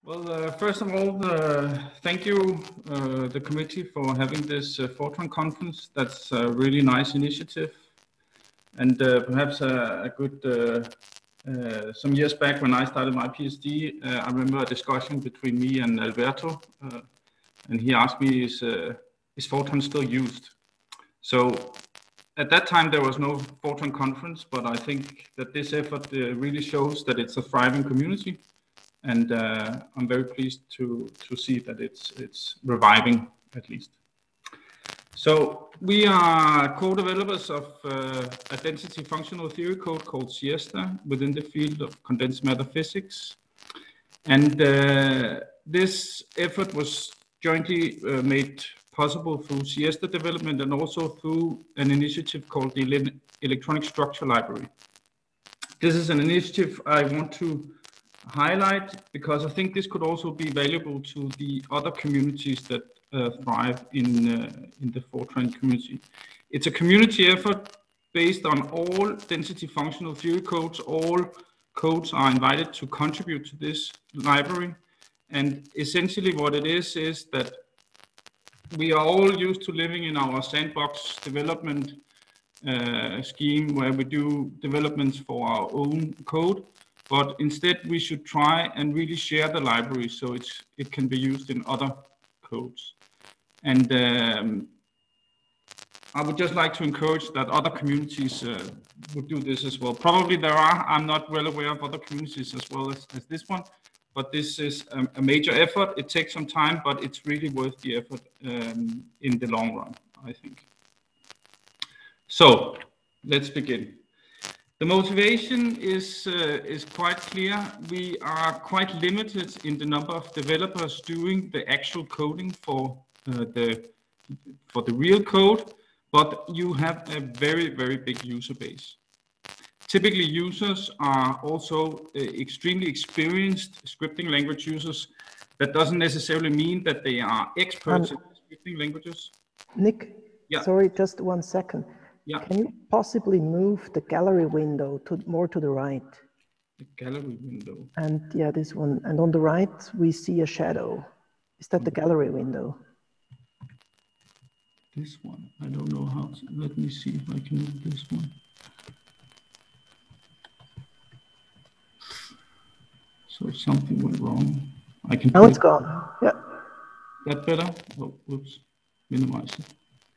Well, first of all, thank you, the committee, for having this Fortran conference. That's a really nice initiative. And perhaps a good, some years back when I started my PhD, I remember a discussion between me and Alberto, and he asked me, is Fortran still used? So at that time, there was no Fortran conference, but I think that this effort really shows that it's a thriving community. And I'm very pleased to see that it's reviving, at least. So we are co-developers of a density functional theory code called Siesta within the field of condensed matter physics. And this effort was jointly made possible through Siesta development and also through an initiative called the Electronic Structure Library. This is an initiative I want to highlight because I think this could also be valuable to the other communities that thrive in the Fortran community. It's a community effort based on all density functional theory codes. All codes are invited to contribute to this library. And essentially what it is that we are all used to living in our sandbox development scheme where we do developments for our own code. But instead, we should try and really share the library so it can be used in other codes. And I would just like to encourage that other communities would do this as well. Probably there are, I'm not well aware of other communities as well as this one, but this is a major effort. It takes some time, but it's really worth the effort in the long run, I think. So let's begin. The motivation is quite clear. We are quite limited in the number of developers doing the actual coding for the real code, but you have a very, very big user base. Typically, users are also extremely experienced scripting language users. That doesn't necessarily mean that they are experts in scripting languages. Nick, yeah. Sorry, just 1 second. Yeah. Can you possibly move the gallery window more to the right? The gallery window. And yeah, this one. And on the right, we see a shadow. Is that the gallery window? This one. I don't know how to. Let me see if I can move this one. So something went wrong. I can. Now it's gone. Yeah. That better? Oh, whoops. Minimize it.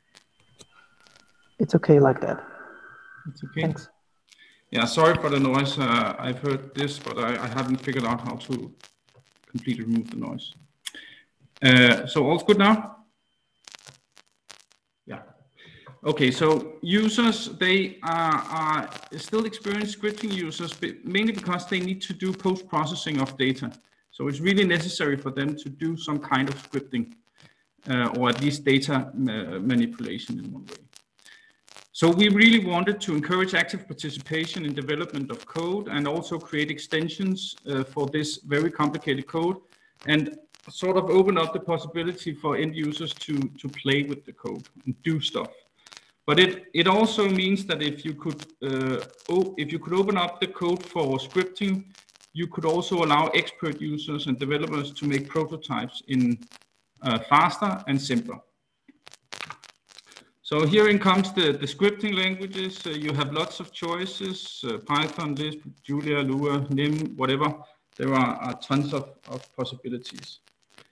It's okay like that. It's okay. Thanks. Yeah, sorry for the noise. I've heard this, but I haven't figured out how to completely remove the noise. So all's good now? Yeah. Okay, so users, they are still experienced scripting users, but mainly because they need to do post-processing of data. So it's really necessary for them to do some kind of scripting, or at least data manipulation in one way. So we really wanted to encourage active participation in development of code and also create extensions for this very complicated code and sort of open up the possibility for end users to play with the code and do stuff. But it also means that if you could open up the code for scripting, you could also allow expert users and developers to make prototypes in faster and simpler. So here comes the scripting languages. You have lots of choices, Python, Lisp, Julia, Lua, Nim, whatever. There are tons of possibilities.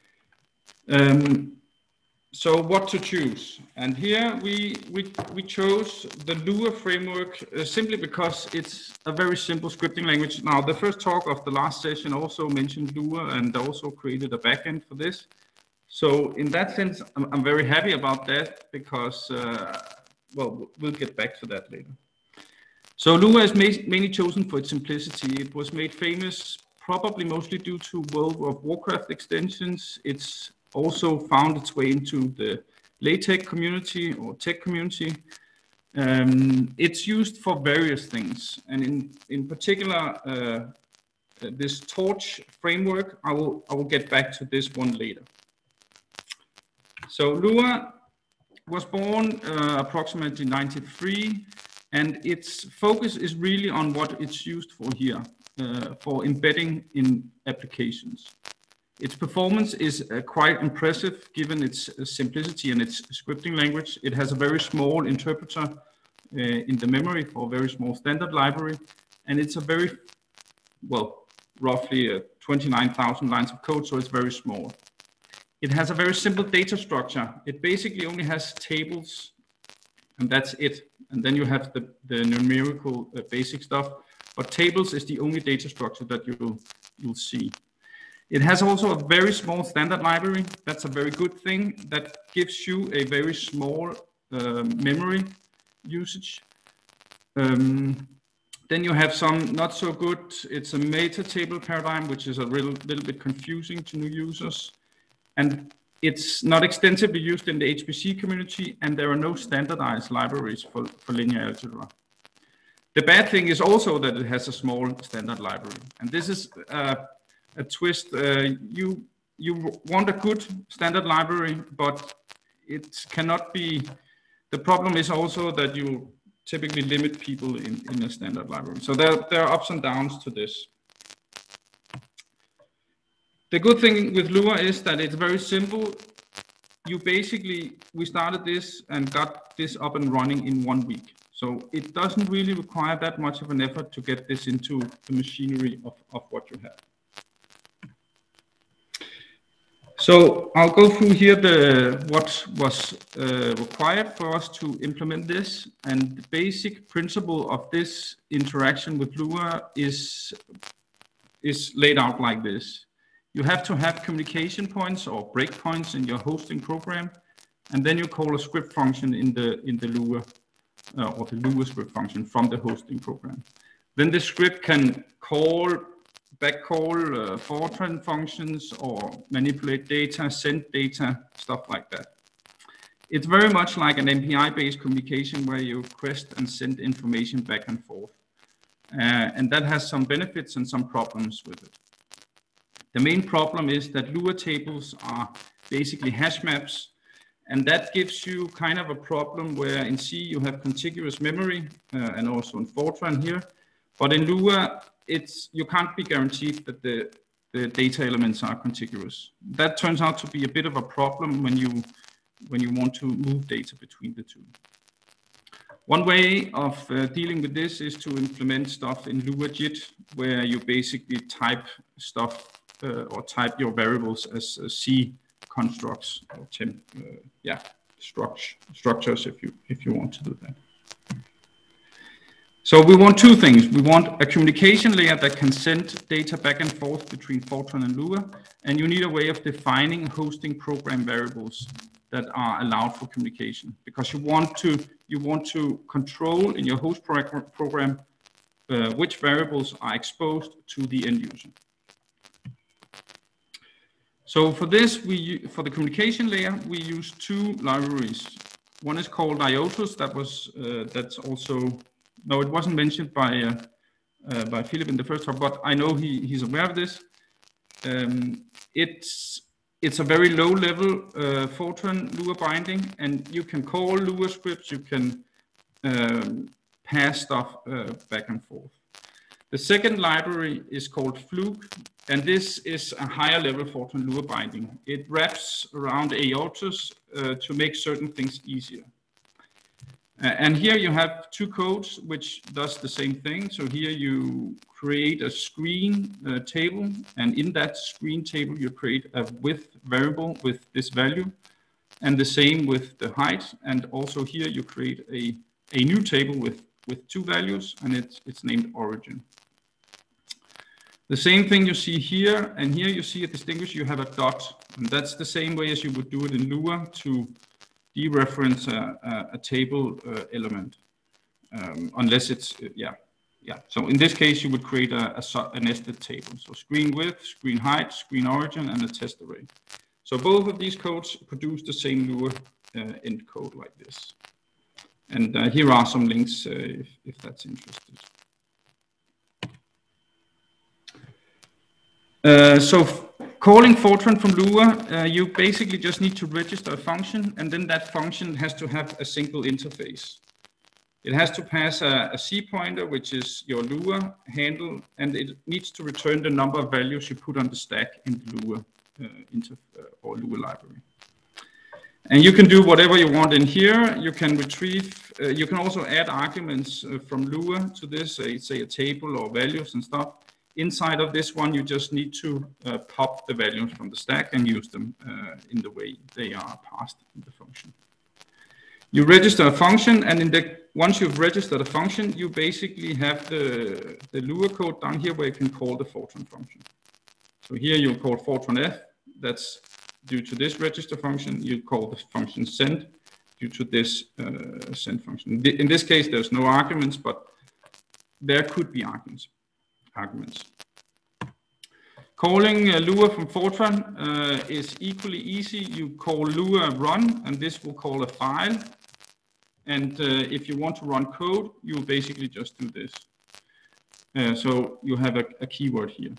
So what to choose? And here we chose the Lua framework simply because it's a very simple scripting language. Now, the first talk of the last session also mentioned Lua and also created a backend for this. So in that sense, I'm very happy about that because, well, we'll get back to that later. So Lua is mainly chosen for its simplicity. It was made famous probably mostly due to World of Warcraft extensions. It's also found its way into the LaTeX community or tech community. It's used for various things. And in particular, this Torch framework, I will get back to this one later. So Lua was born approximately 93, and its focus is really on what it's used for here, for embedding in applications. Its performance is quite impressive given its simplicity and its scripting language. It has a very small interpreter in the memory for a very small standard library, and it's a very, well, roughly 29,000 lines of code, so it's very small. It has a very simple data structure. It basically only has tables, and that's it. And then you have the numerical basic stuff, but tables is the only data structure that you'll see. It has also a very small standard library. That's a very good thing. That gives you a very small memory usage. Then you have some not so good. It's a meta table paradigm, which is a little bit confusing to new users. And it's not extensively used in the HPC community, and there are no standardized libraries for linear algebra. The bad thing is also that it has a small standard library. And this is a twist. You want a good standard library, but it cannot be. The problem is also that you typically limit people in a standard library. So there are ups and downs to this. The good thing with Lua is that it's very simple. We started this and got this up and running in 1 week. So it doesn't really require that much of an effort to get this into the machinery of what you have. So I'll go through here what was required for us to implement this. And the basic principle of this interaction with Lua is laid out like this. You have to have communication points or breakpoints in your hosting program, and then you call a script function in the Lua or the Lua script function from the hosting program. Then the script can backcall Fortran functions or manipulate data, send data, stuff like that. It's very much like an MPI-based communication where you request and send information back and forth, and that has some benefits and some problems with it. The main problem is that Lua tables are basically hash maps, and that gives you kind of a problem where in C you have contiguous memory and also in Fortran here, but in Lua you can't be guaranteed that the data elements are contiguous. That turns out to be a bit of a problem when you want to move data between the two. One way of dealing with this is to implement stuff in LuaJIT, where you basically type stuff or type your variables as C constructs or structures if you want to do that. So we want two things. We want a communication layer that can send data back and forth between Fortran and Lua, and you need a way of defining hosting program variables that are allowed for communication, because you want to control in your host program which variables are exposed to the end user. So for this, for the communication layer, we use two libraries. One is called IOTUS. That's also, no, it wasn't mentioned by Philip in the first talk, but I know he's aware of this. It's a very low level Fortran Lua binding, and you can call Lua scripts, you can pass stuff back and forth. The second library is called Fluke, and this is a higher level Fortran Lua binding. It wraps around IOTUS to make certain things easier. And here you have two codes which does the same thing. So here you create a screen table, and in that screen table you create a width variable with this value, and the same with the height. And also here you create a new table with two values, and it's named origin. The same thing you see here, and here you see a distinguish, you have a dot, and that's the same way as you would do it in Lua to dereference a table element, unless it's, So in this case, you would create a nested table. So screen width, screen height, screen origin, and a test array. So both of these codes produce the same Lua end code like this. And here are some links if that's interested. So calling Fortran from Lua, you basically just need to register a function, and then that function has to have a single interface. It has to pass a C pointer, which is your Lua handle, and it needs to return the number of values you put on the stack in the Lua. or Lua library. And you can do whatever you want in here. You can retrieve, you can also add arguments from Lua to this, say a table or values and stuff. Inside of this one, you just need to pop the values from the stack and use them in the way they are passed in the function. You register a function, and once you've registered a function, you basically have the Lua code down here where you can call the Fortran function. So here you call Fortran F, that's due to this register function. You call the function send due to this send function. In this case, there's no arguments, but there could be arguments. Calling Lua from Fortran is equally easy. You call Lua run, and this will call a file. And if you want to run code, you basically just do this. So you have a keyword here.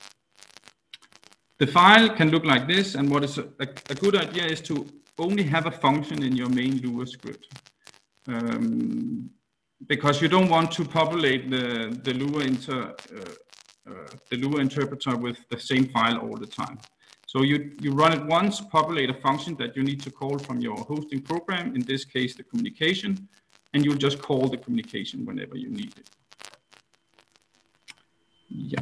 The file can look like this, and what is a good idea is to only have a function in your main Lua script. Because you don't want to populate the Lua interpreter with the same file all the time. So you run it once, populate a function that you need to call from your hosting program, in this case the communication, and you'll just call the communication whenever you need it. Yeah.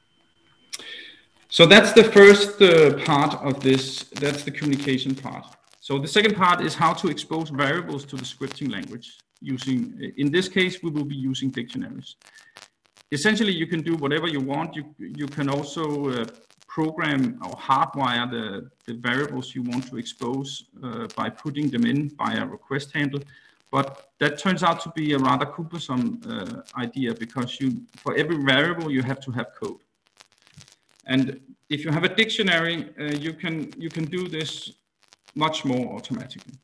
So that's the first part of this, that's the communication part. So the second part is how to expose variables to the scripting language using, in this case, we will be using dictionaries. Essentially, you can do whatever you want. You can also program or hardwire the variables you want to expose by putting them in by a request handle. But that turns out to be a rather cumbersome idea, because for every variable you have to have code. And if you have a dictionary, you can do this much more automatically.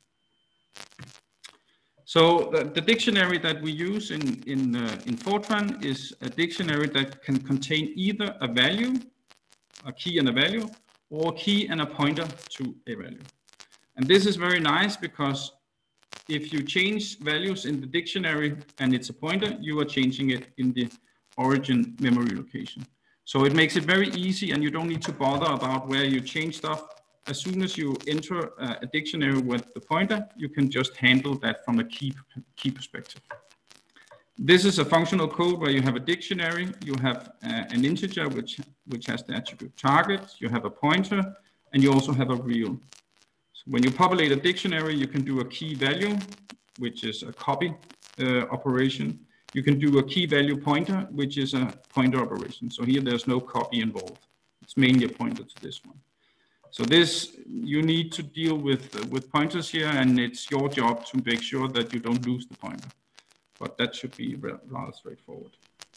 So the dictionary that we use in Fortran is a dictionary that can contain either a value, a key and a value, or a key and a pointer to a value. And this is very nice because if you change values in the dictionary and it's a pointer, you are changing it in the origin memory location. So it makes it very easy, and you don't need to bother about where you change stuff. As soon as you enter a dictionary with the pointer, you can just handle that from a key perspective. This is a functional code where you have a dictionary, you have an integer which has the attribute target, you have a pointer, and you also have a real. So when you populate a dictionary, you can do a key value, which is a copy operation. You can do a key value pointer, which is a pointer operation. So here there's no copy involved. It's mainly a pointer to this one. So this, you need to deal with pointers here, and it's your job to make sure that you don't lose the pointer. But that should be rather straightforward.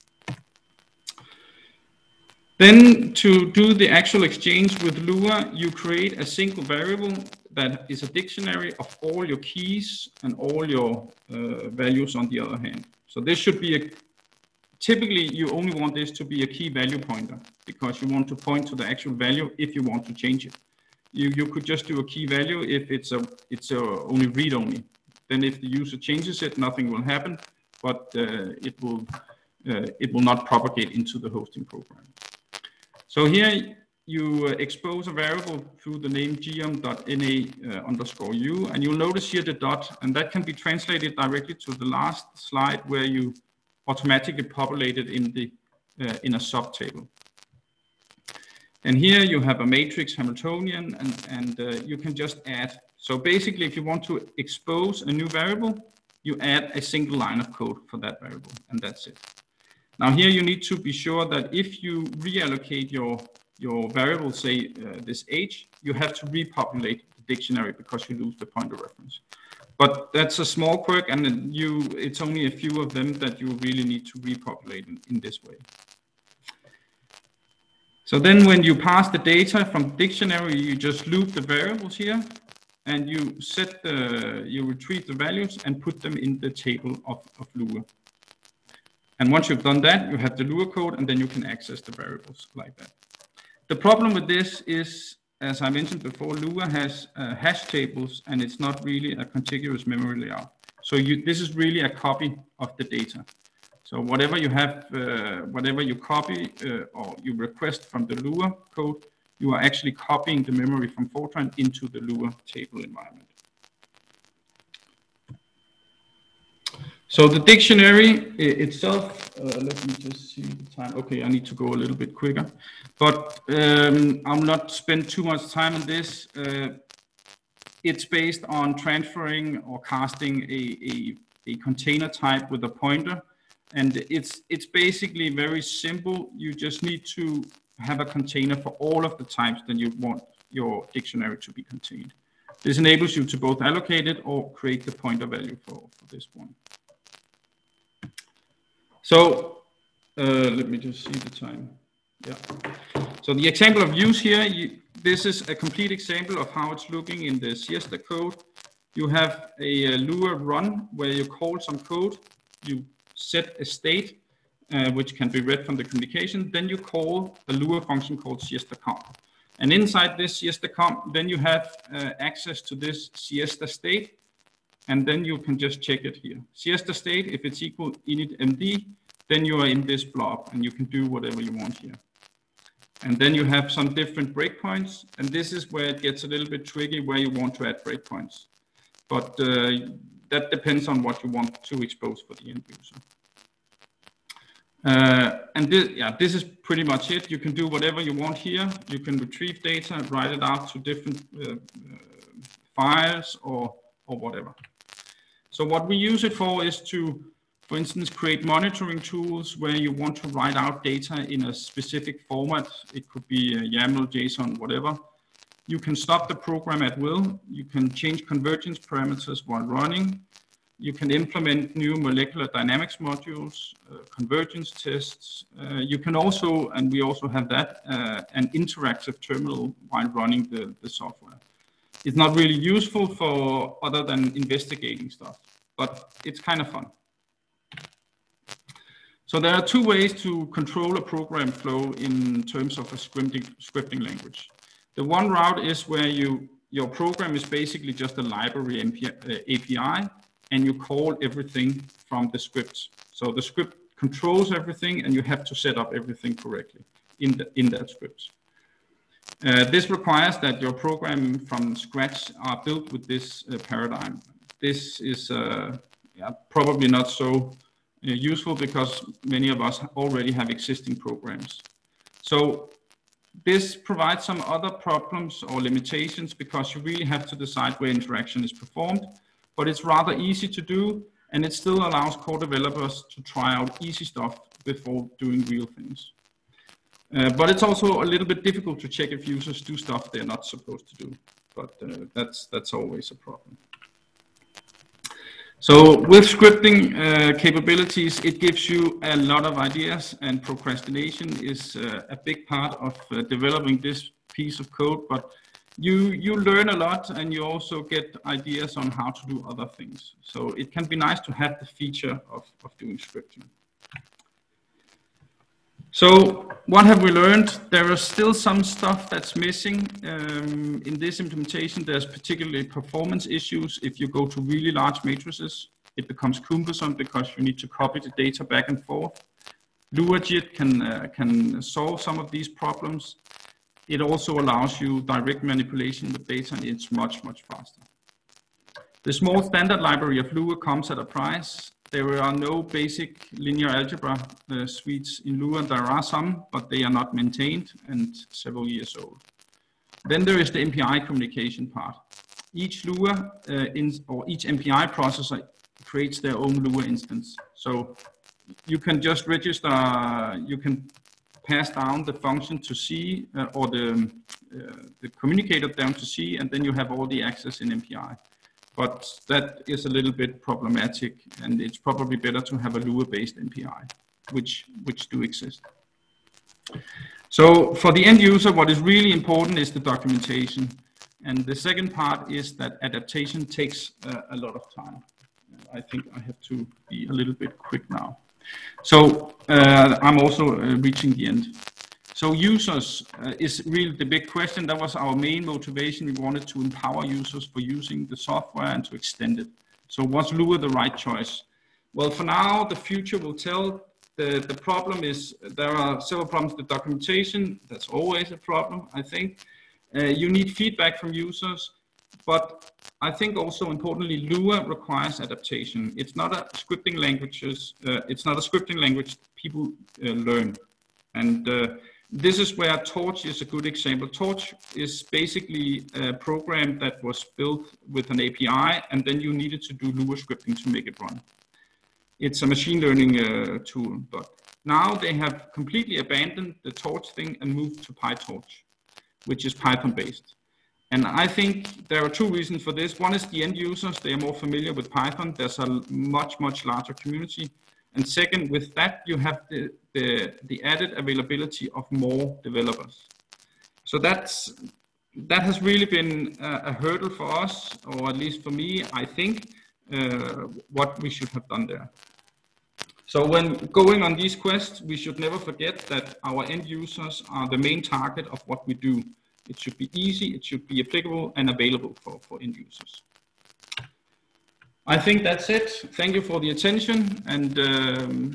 Then to do the actual exchange with Lua, you create a single variable that is a dictionary of all your keys and all your values on the other hand. So this should be typically you only want this to be a key value pointer, because you want to point to the actual value if you want to change it. You could just do a key value if it's only read only. Then if the user changes it, nothing will happen, but it will not propagate into the hosting program. So here you expose a variable through the name gm.na_u, and you'll notice here the dot, and that can be translated directly to the last slide where you automatically populate it in a subtable. And here you have a matrix Hamiltonian, and you can just add. So basically, if you want to expose a new variable, you add a single line of code for that variable, and that's it. Now here you need to be sure that if you reallocate your variable, say this age, you have to repopulate the dictionary because you lose the pointer reference. But that's a small quirk, and it's only a few of them that you really need to repopulate in this way. So then when you pass the data from dictionary, you just loop the variables here, and you you retrieve the values and put them in the table of Lua. And once you've done that, you have the Lua code, and then you can access the variables like that. The problem with this is, as I mentioned before, Lua has hash tables, and it's not really a contiguous memory layout. So this is really a copy of the data. So whatever you have, whatever you copy or you request from the Lua code, you are actually copying the memory from Fortran into the Lua table environment. So the dictionary itself, let me just see the time. Okay, I need to go a little bit quicker, but I'll not spend too much time on this. It's based on transferring or casting a container type with a pointer. And it's basically very simple. You just need to have a container for all of the types that you want your dictionary to be contained. This enables you to both allocate it or create the pointer value for this one. So let me just see the time. Yeah. So the example of use here, this is a complete example of how it's looking in the Siesta code. You have a Lua run where you call some code, you set a state, which can be read from the communication. Then you call a Lua function called siesta_comp. And inside this siesta_comp, then you have access to this siesta state. And then you can just check it here. Siesta state, if it's equal init md, then you are in this blob and you can do whatever you want here. And then you have some different breakpoints. And this is where it gets a little bit tricky where you want to add breakpoints. But that depends on what you want to expose for the end user. And this is pretty much it. You can do whatever you want here. You can retrieve data, write it out to different files or whatever. So what we use it for is to, for instance, create monitoring tools where you want to write out data in a specific format. It could be a YAML, JSON, whatever. You can stop the program at will. You can change convergence parameters while running. You can implement new molecular dynamics modules, convergence tests. You can also, and we also have that, an interactive terminal while running the software. It's not really useful for other than investigating stuff, but it's kind of fun. So there are two ways to control a program flow in terms of a scripting language. The one route is where your program is basically just a library API, and you call everything from the scripts. So the script controls everything, and you have to set up everything correctly in that script. This requires that your program from scratch are built with this paradigm. This is probably not so useful because many of us already have existing programs. So this provides some other problems or limitations because you really have to decide where interaction is performed, but it's rather easy to do, and it still allows core developers to try out easy stuff before doing real things. But it's also a little bit difficult to check if users do stuff they're not supposed to do, but that's always a problem. So with scripting capabilities, it gives you a lot of ideas, and procrastination is a big part of developing this piece of code, but you learn a lot and you also get ideas on how to do other things. So it can be nice to have the feature of doing scripting. So what have we learned? There is still some stuff that's missing. In this implementation, there's particularly performance issues. If you go to really large matrices, it becomes cumbersome because you need to copy the data back and forth. LuaJIT can solve some of these problems. It also allows you direct manipulation with data, and it's much, much faster. The small standard library of Lua comes at a price. There are no basic linear algebra suites in Lua. There are some, but they are not maintained and several years old. Then there is the MPI communication part. Each Lua or each MPI processor creates their own Lua instance. So you can just register, you can pass down the function to C or the communicator down to C, and then you have all the access in MPI. But that is a little bit problematic, and it's probably better to have a Lua-based MPI, which do exist. So for the end user, what is really important is the documentation. And the second part is that adaptation takes a lot of time. I think I have to be a little bit quick now. So I'm also reaching the end. So users is really the big question. That was our main motivation. We wanted to empower users for using the software and to extend it. So was Lua the right choice? Well, for now, the future will tell. the problem is there are several problems. The documentation, that's always a problem, I think. You need feedback from users, but I think also importantly, Lua requires adaptation. It's not a scripting language people learn. And this is where Torch is a good example. Torch is basically a program that was built with an API, and then you needed to do Lua scripting to make it run. It's a machine learning tool, but now they have completely abandoned the Torch thing and moved to PyTorch, which is Python based. And I think there are two reasons for this. One is the end users, they are more familiar with Python. There's a much larger community. And second, with that, you have the added availability of more developers. So that has really been a hurdle for us, or at least for me, I think, what we should have done there. So when going on these quests, we should never forget that our end users are the main target of what we do. It should be easy, it should be applicable and available for end users. I think that's it. Thank you for the attention, and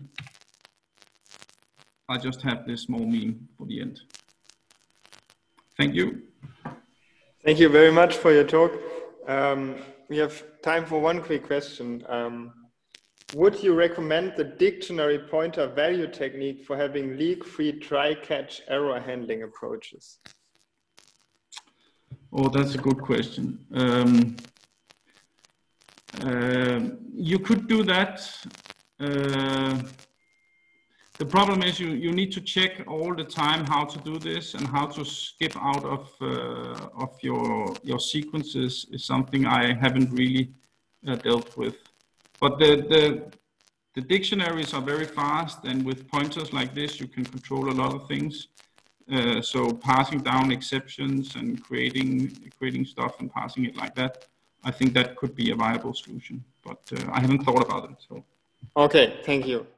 I just have this small meme for the end. Thank you. Thank you very much for your talk. We have time for one quick question. Would you recommend the dictionary pointer value technique for having leak-free try-catch error handling approaches? Oh, that's a good question. You could do that. The problem is you need to check all the time how to do this, and how to skip out of your sequences is something I haven't really dealt with. But the dictionaries are very fast, and with pointers like this, you can control a lot of things. So passing down exceptions and creating stuff and passing it like that, I think that could be a viable solution. But I haven't thought about it. So. Okay, thank you.